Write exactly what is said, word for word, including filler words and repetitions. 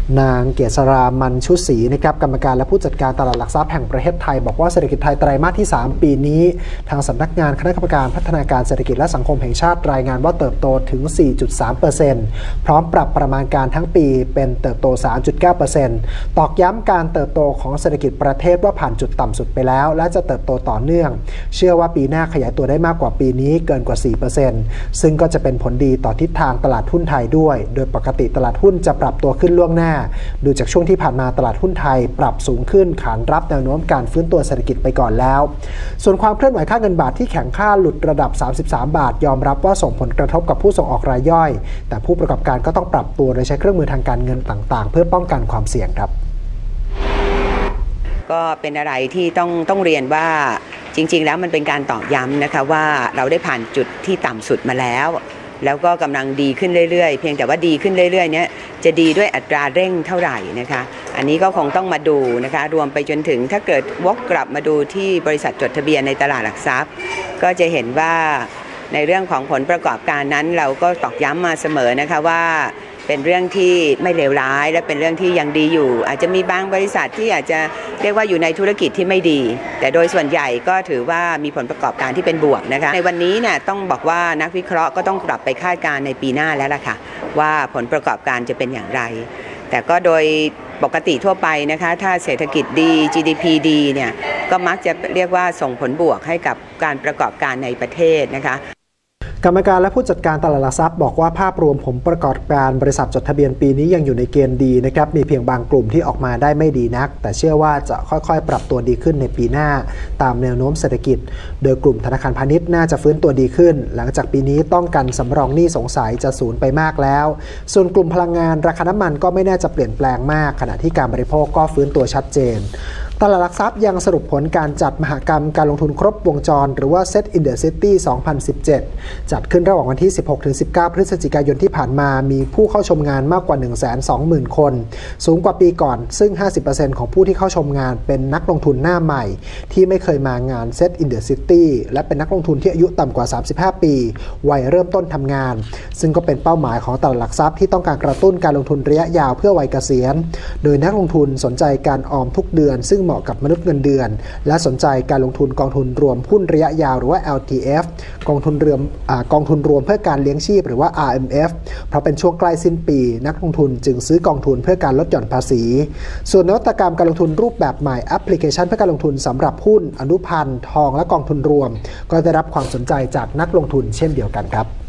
นางเกษรามันชุศรีนะครับกรรมการและผู้จัดการตลาดหลักทรัพย์แห่งประเทศไทยบอกว่าเศรษฐกิจไทยไตรมาสที่สามปีนี้ทางสำนักงานคณะกรรมการพัฒนาการเศรษฐกิจและสังคมแห่งชาติรายงานว่าเติบโตถึง สี่จุดสามเปอร์เซ็นต์ พร้อมปรับประมาณการทั้งปีเป็นเติบโต สามจุดเก้าเปอร์เซ็นต์ ตอกย้ำการเติบโตของเศรษฐกิจประเทศว่าผ่านจุดต่ำสุดไปแล้วและจะเติบโตต่อเนื่องเชื่อว่าปีหน้าขยายตัวได้มากกว่าปีนี้เกินกว่า สี่เปอร์เซ็นต์ ซึ่งก็จะเป็นผลดีต่อทิศทางตลาดหุ้นไทยด้วยโดยปกติตลาดหุ้นจะปรับตัวขึ้นล่วงหน้าดูจากช่วงที่ผ่านมาตลาดหุ้นไทยปรับสูงขึ้นขานรับแนวโน้มการฟื้นตัวเศรษฐกิจไปก่อนแล้วส่วนความเคลื่อนไหวค่าเงินบาทที่แข็งค่าหลุดระดับสามสิบสามบาทยอมรับว่าส่งผลกระทบกับผู้ส่งออกรายย่อยแต่ผู้ประกอบการก็ต้องปรับตัวโดยใช้เครื่องมือทางการเงินต่างๆเพื่อป้องกันความเสี่ยงครับก็เป็นอะไรที่ต้องต้องเรียนว่าจริงๆแล้วมันเป็นการตอกย้ำนะคะว่าเราได้ผ่านจุดที่ต่ำสุดมาแล้วแล้วก็กำลังดีขึ้นเรื่อยๆเพียงแต่ว่าดีขึ้นเรื่อยๆนี้จะดีด้วยอัตราเร่งเท่าไหร่นะคะอันนี้ก็คงต้องมาดูนะคะรวมไปจนถึงถ้าเกิดวกกลับมาดูที่บริษัทจดทะเบียนในตลาดหลักทรัพย์ก็จะเห็นว่าในเรื่องของผลประกอบการนั้นเราก็ตอกย้ำมาเสมอนะคะว่าเป็นเรื่องที่ไม่เลวร้ายและเป็นเรื่องที่ยังดีอยู่อาจจะมีบางบริษัทที่อาจจะเรียกว่าอยู่ในธุรกิจที่ไม่ดีแต่โดยส่วนใหญ่ก็ถือว่ามีผลประกอบการที่เป็นบวกนะคะในวันนี้เนี่ยต้องบอกว่านักวิเคราะห์ก็ต้องกลับไปคาดการณ์ในปีหน้าแล้วล่ะค่ะว่าผลประกอบการจะเป็นอย่างไรแต่ก็โดยปกติทั่วไปนะคะถ้าเศรษฐกิจดี จี ดี พี ดีเนี่ยก็มักจะเรียกว่าส่งผลบวกให้กับการประกอบการในประเทศนะคะกรรมการและผู้จัดการตลาดหลักทรัพย์บอกว่าภาพรวมผลประกอบการบริษัทจดทะเบียนปีนี้ยังอยู่ในเกณฑ์ดีนะครับมีเพียงบางกลุ่มที่ออกมาได้ไม่ดีนักแต่เชื่อว่าจะค่อยๆปรับตัวดีขึ้นในปีหน้าตามแนวโน้มเศรษฐกิจโดยกลุ่มธนาคารพาณิชย์น่าจะฟื้นตัวดีขึ้นหลังจากปีนี้ต้องกันสำรองหนี้สงสัยจะสูญไปมากแล้วส่วนกลุ่มพลังงานราคาน้ำมันก็ไม่น่าจะเปลี่ยนแปลงมากขณะที่การบริโภคก็ฟื้นตัวชัดเจนตลาดหลักทรัพย์ยังสรุปผลการจัดมหกรรมการลงทุนครบวงจรหรือว่า Set in the City สองพันสิบเจ็ด จัดขึ้นระหว่างวันที่ สิบหกถึงสิบเก้า พฤศจิกายนที่ผ่านมามีผู้เข้าชมงานมากกว่า หนึ่งแสนสองหมื่น คนสูงกว่าปีก่อนซึ่ง ห้าสิบเปอร์เซ็นต์ ของผู้ที่เข้าชมงานเป็นนักลงทุนหน้าใหม่ที่ไม่เคยมางาน Set in the City และเป็นนักลงทุนที่อายุต่ำกว่าสามสิบห้าปีวัยเริ่มต้นทำงานซึ่งก็เป็นเป้าหมายของตลาดหลักทรัพย์ที่ต้องการกระตุ้นการลงทุนระยะยาวเพื่อวัยเกษียณโดยนักลงทุนสนใจการออมทุกเดือนซึ่งเหมาะกับมนุษย์เงินเดือนและสนใจการลงทุนกองทุนรวมหุ้นระยะยาวหรือว่า แอล ที เอฟ กองทุนรวมกองทุนรวมเพื่อการเลี้ยงชีพหรือว่า อาร์ เอ็ม เอฟ เพราะเป็นช่วงใกล้สิ้นปีนักลงทุนจึงซื้อกองทุนเพื่อการลดหย่อนภาษีส่วนนวัตกรรมการลงทุนรูปแบบใหม่แอปพลิเคชันเพื่อการลงทุนสำหรับหุ้นอนุพันธ์ทองและกองทุนรวมก็ได้รับความสนใจจากนักลงทุนเช่นเดียวกันครับ